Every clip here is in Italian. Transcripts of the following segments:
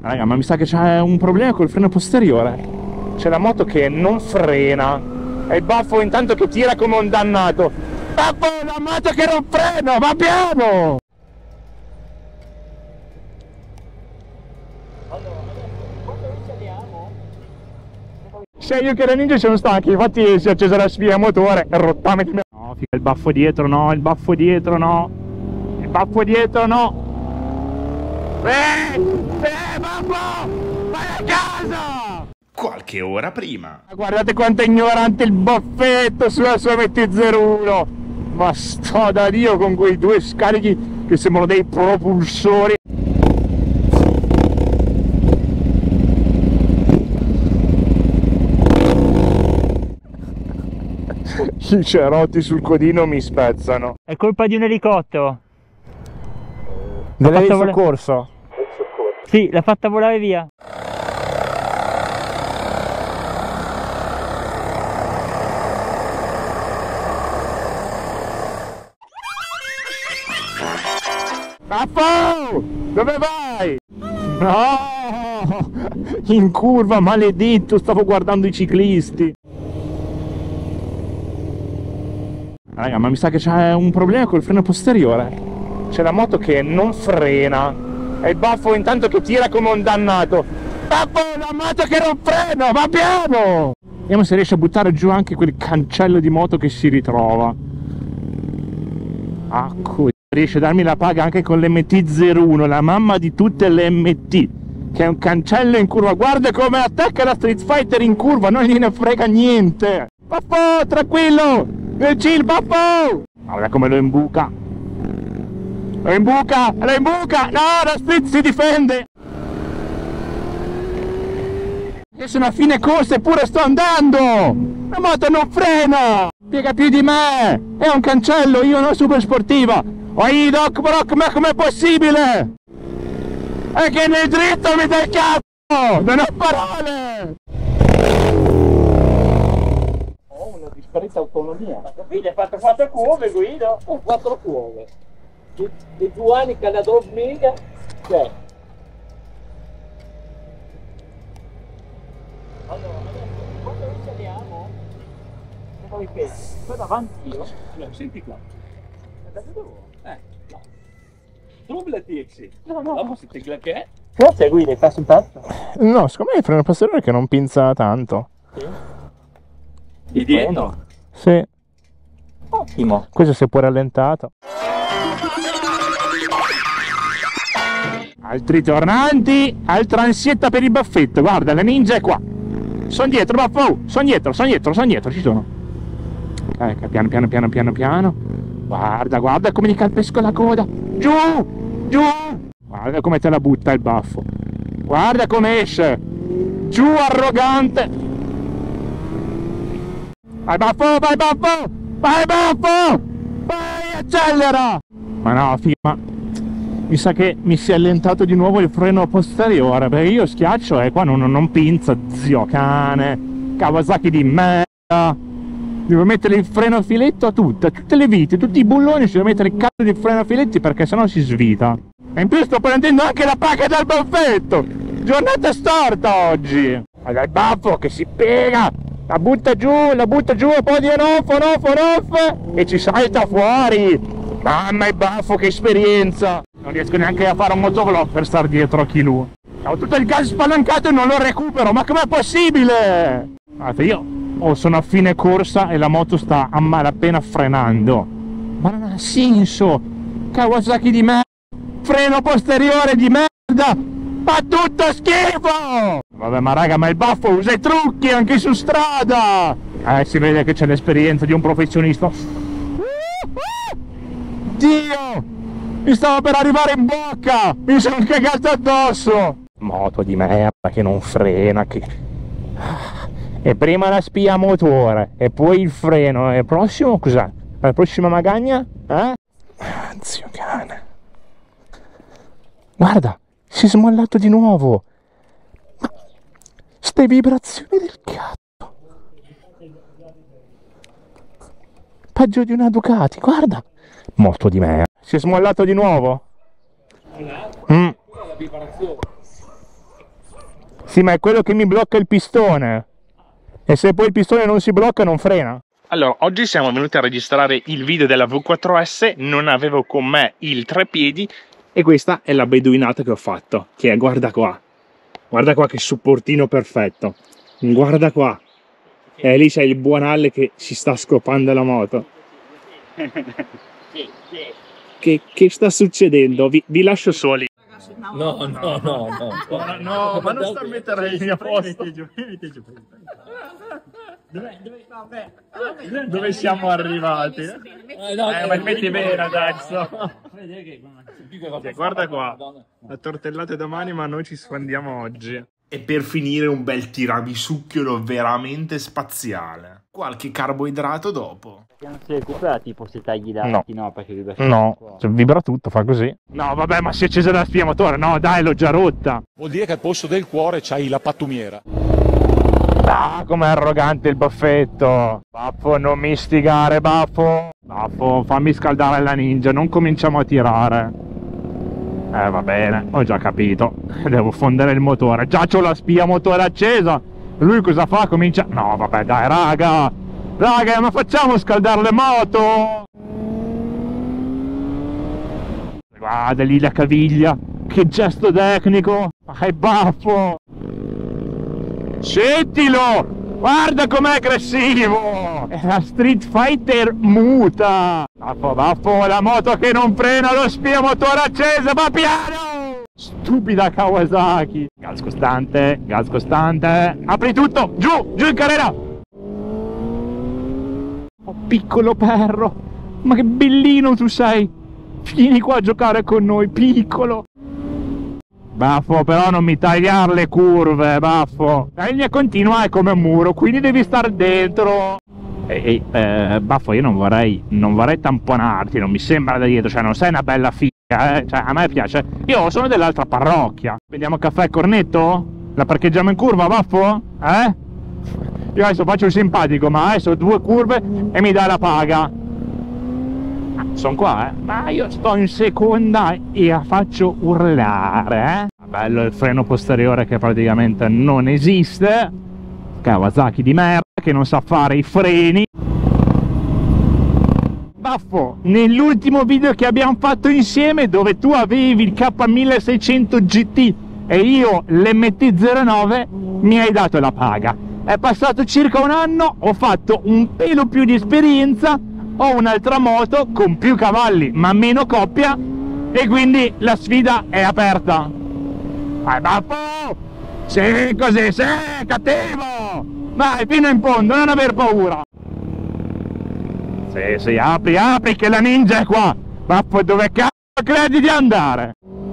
Raga, ma mi sa che c'è un problema col freno posteriore. C'è la moto che non frena. E il baffo intanto che tira come un dannato. Baffo, la moto che non frena, va piano! Sia io che la Ninja siamo stanchi, infatti si è accesa la spia motore e rottame di me. No, figa, il baffo dietro no, il baffo dietro no. Il baffo dietro no. Baffo! Vai a casa! Qualche ora prima. Guardate quanto è ignorante il baffetto sulla sua MT-01. Ma sto da Dio con quei due scarichi che sembrano dei propulsori. I cerotti sul codino mi spezzano. È colpa di un elicottero. Del soccorso? Sì, l'ha fatta volare via. Baffo! Dove vai? No! In curva, maledetto, stavo guardando i ciclisti. Raga, ma mi sa che c'è un problema col freno posteriore. C'è la moto che non frena. E il baffo intanto che tira come un dannato. Baffo, la moto che non frena, va piano! Vediamo se riesce a buttare giù anche quel cancello di moto che si ritrova. Ecco, riesce a darmi la paga anche con l'MT-01, la mamma di tutte le MT, che è un cancello in curva. Guarda come attacca la Street Fighter in curva, non gliene frega niente. Baffo, tranquillo, nel chill, baffo. Guarda come lo imbuca. Lo imbuca, lo imbuca. No, la Street si difende. Io sono a fine corsa eppure sto andando. La moto non frena. Piega più di me. È un cancello, io non super sportiva. Oi, Doc Brock, ma com'è possibile? È che nel dritto mi dai il cazzo! Non ho parole! Ho una discreta autonomia. Quindi hai fatto 4 curve, Guido? Ho 4 curve. Di 2 anni che la dormiga, cioè. Allora, adesso, quando noi saliamo, se poi ripeto, poi davanti io, senti qua. No. Trouble TXC. No. Dopo si te che è? Grazie Guido, hai fatto un pezzo? No, secondo me il freno posteriore che non pinza tanto. Sì. Di dietro? Sì. Ottimo. Questo si è pure rallentato. Altri tornanti, altra ansietta per il baffetto. Guarda, la Ninja è qua. Sono dietro, baffo. Sono dietro, ci sono. Piano. Guarda come gli calpesco la coda. Giù. Guarda come te la butta il baffo. Guarda come esce. Giù, arrogante. Vai baffo. Vai, accelera. Ma no, figa, mi sa che mi si è allentato di nuovo il freno posteriore, perché io schiaccio e qua non pinza, zio cane. Kawasaki di merda. Devo mettere il freno a filetto a tutte le viti, tutti i bulloni ci devo mettere il cazzo di freno a filetti perché sennò si svita. E in più sto prendendo anche la paga dal baffetto. Giornata storta oggi. Guarda il baffo che si piega, la butta giù e poi di off e ci salta fuori. Mamma il baffo, che esperienza. Non riesco neanche a fare un motovlog per star dietro a chi lui. Ho tutto il gas spalancato e non lo recupero, ma com'è possibile? Guardate, io sono a fine corsa e la moto sta a malapena frenando. Ma non ha senso. Kawasaki di merda, freno posteriore di merda, fa tutto schifo. Vabbè, ma raga, ma il baffo usa i trucchi anche su strada. Si vede che c'è l'esperienza di un professionista. Dio, mi stavo per arrivare in bocca, mi sono cagato addosso. Moto di merda che non frena, che... E prima la spia motore e poi il freno. E il prossimo cos'è? La prossima magagna? Zio cane. Guarda, si è smollato di nuovo. Ma ste vibrazioni del cazzo. Peggio di una Ducati, guarda. Moto di merda. Si è smollato di nuovo? La vibrazione. Sì, ma è quello che mi blocca il pistone. E se poi il pistone non si blocca non frena. Allora, oggi siamo venuti a registrare il video della V4S, non avevo con me il treppiedi e questa è la beduinata che ho fatto, che è, guarda qua che supportino perfetto, guarda qua, e lì c'è il buon Alle che si sta scopando la moto. Che sta succedendo? Vi lascio soli. No, ma non sto a mettere i miei posti. Dove siamo arrivati? Ma metti bene adesso. Guarda qua, la tortellata domani, ma noi ci sfandiamo oggi. E per finire un bel tiramissucchiolo veramente spaziale. Qualche carboidrato dopo. Non si recupera tipo se tagli davanti, no, perché vibra tutto. No, cioè, vibra tutto, fa così. No, vabbè, ma si è accesa la spia motore, no, dai, l'ho già rotta. Vuol dire che al posto del cuore c'hai la pattumiera. Ah, com'è arrogante il baffetto. Baffo, non mi istigare, Baffo. Baffo, fammi scaldare la Ninja, non cominciamo a tirare. Va bene, ho già capito. Devo fondere il motore. Già c'ho la spia motore accesa. Lui cosa fa? Comincia... No, vabbè, dai, raga, ma facciamo scaldare le moto. Guarda lì la caviglia. Che gesto tecnico. Baffo. Sentilo! Guarda com'è aggressivo! È la Street Fighter muta! Baffo, la moto che non frena, lo spia motore acceso, va piano! Stupida Kawasaki! Gas costante, apri tutto! Giù in carrera! Oh, piccolo perro! Ma che bellino tu sei! Vieni qua a giocare con noi, piccolo! Baffo, però non mi tagliare le curve, Baffo. La linea continua è come un muro, quindi devi stare dentro. Baffo, io non vorrei tamponarti, non mi sembra da dietro, cioè non sei una bella figa, cioè a me piace. Io sono dell'altra parrocchia. Prendiamo caffè e cornetto? La parcheggiamo in curva, Baffo? Io adesso faccio il simpatico, ma adesso 2 curve e mi dai la paga. Sono qua, ma io sto in seconda e la faccio urlare, Bello il freno posteriore che praticamente non esiste. Kawasaki di merda che non sa fare i freni. Baffo, nell'ultimo video che abbiamo fatto insieme, dove tu avevi il K1600 GT e io l'MT09, mi hai dato la paga. È passato circa un anno, ho fatto un pelo più di esperienza, ho un'altra moto con più cavalli ma meno coppia e quindi la sfida è aperta. Vai Baffo! Sì, così, sei cattivo! Vai, fino in fondo, non aver paura! Sì, apri che la Ninja è qua! Baffo, dove cazzo credi di andare?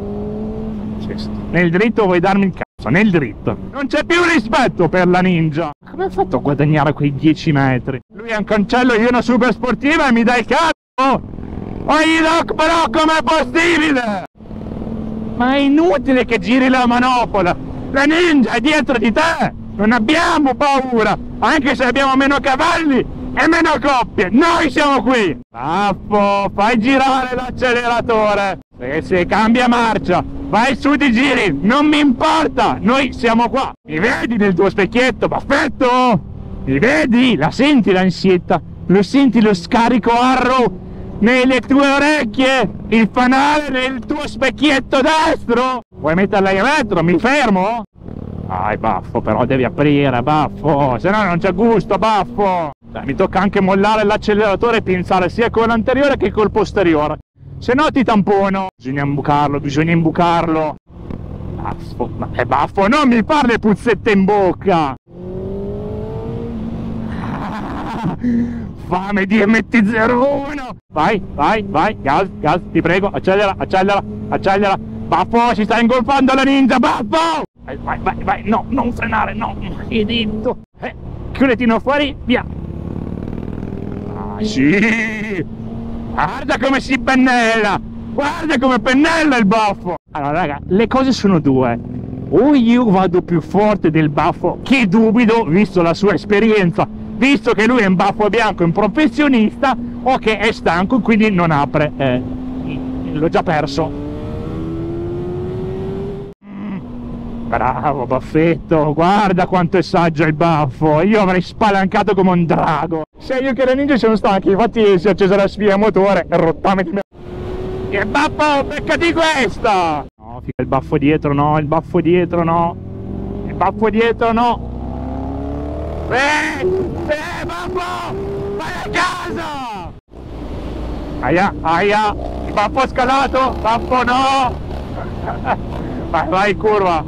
Nel dritto vuoi darmi il cazzo, nel dritto. Non c'è più rispetto per la Ninja. Come hai fatto a guadagnare quei 10 metri? Lui è un cancello, io una super sportiva e mi dai il cazzo? Doc, però com'è possibile? Ma è inutile che giri la manopola. La Ninja è dietro di te. Non abbiamo paura. Anche se abbiamo meno cavalli e meno coppie. Noi siamo qui. Baffo, fai girare l'acceleratore. Se cambia marcia. Vai su di giri, non mi importa, noi siamo qua. Mi vedi nel tuo specchietto, Baffetto? Mi vedi? La senti l'ansietta? Lo senti lo scarico Arrow nelle tue orecchie? Il fanale nel tuo specchietto destro? Vuoi metterla in retro? Mi fermo? Dai Baffo, però devi aprire, Baffo, se no non c'è gusto, Baffo. Dai, mi tocca anche mollare l'acceleratore e pensare sia con l'anteriore che col posteriore. Se no ti tampono. Bisogna imbucarlo. Baffo, non mi fare le puzzette in bocca. Fame di MT-01. Vai, gas, ti prego, accelera. Baffo, si sta ingolfando la Ninja, Baffo. Vai, no, non frenare, no. Hai detto. Culetino fuori, via. Sì. Guarda come si pennella! Guarda come pennella il Baffo! Allora raga, le cose sono due. O io vado più forte del Baffo, che dubito, visto la sua esperienza, visto che lui è un Baffo bianco, un professionista, o che è stanco e quindi non apre. L'ho già perso. Bravo baffetto, guarda quanto è saggio il baffo, io avrei spalancato come un drago. Se io che ero ninja sono stanchi, infatti si è accesa la spia motore e rottame di me. Il baffo, beccati questa! No, figa, il baffo dietro no, il baffo dietro no. Il baffo dietro no. Baffo! Vai a casa! Aia, aia! Il baffo scalato! Baffo no! Vai, vai, curva!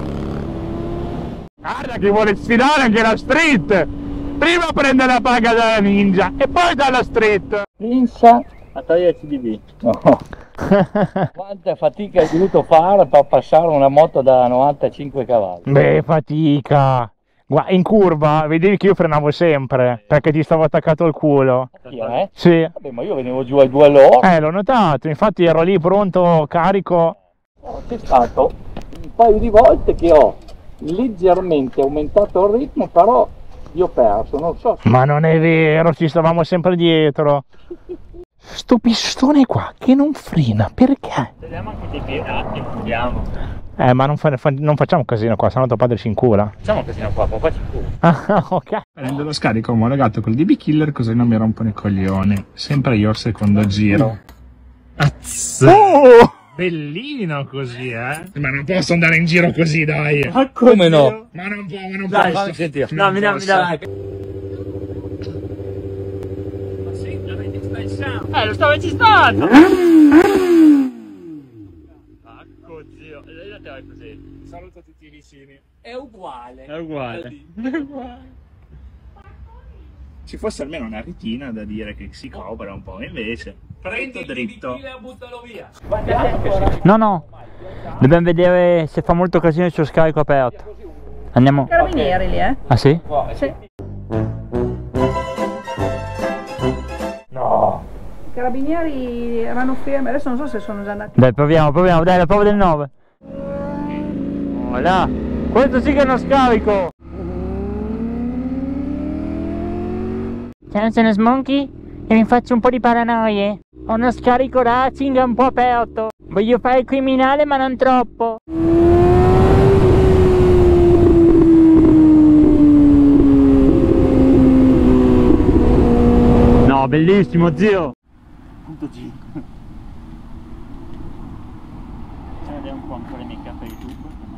Guarda che vuole sfidare anche la street! Prima prende la paga dalla ninja e poi dalla street! Pensa a togliere il CDB. No. Quanta fatica hai dovuto fare per passare una moto da 95 cavalli? Beh, fatica! In curva vedevi che io frenavo sempre perché ti stavo attaccato al culo. Sì. Vabbè, ma io venivo giù ai 2 all'ora. L'ho notato, infatti ero lì pronto, carico. C'è stato un paio di volte che ho leggermente aumentato il ritmo, però io ho perso, non so. Ma non è vero, ci stavamo sempre dietro. Sto pistone qua che non frena, perché? Vediamo anche dei pirati, vediamo. Ma non facciamo casino qua, sennò tuo padre ci incula. Facciamo casino qua, papà ci incula. Ah, ok. Prendo lo scarico omologato col DB Killer così non mi rompono i coglioni. Sempre io al secondo giro. Oh! Bellino così, Ma non posso andare in giro così, dai. Ma come no? Ma non posso. Dai, fammi sentire. No, mi dai. Ma sì, lo stavo registrando! Ecco zio, la te vai così. Saluto tutti i vicini. È uguale. È uguale. Ci fosse almeno una retina da dire che si copre un po', invece prendi dritto. Buttalo via. No, dobbiamo vedere se fa molto casino il suo scarico aperto. Andiamo. Carabinieri lì, Ah sì? Sì. No. I carabinieri erano fermi, adesso non so se sono già andati. Dai, proviamo, dai, la prova del 9. Voilà. Questo sì che è uno scarico. Ciao, sono Smonkey e mi faccio un po' di paranoie. Ho uno scarico racing un po' aperto. Voglio fare il criminale ma non troppo. No, bellissimo zio. Punto G. Facciamo vedere un po' ancora i make up per YouTube.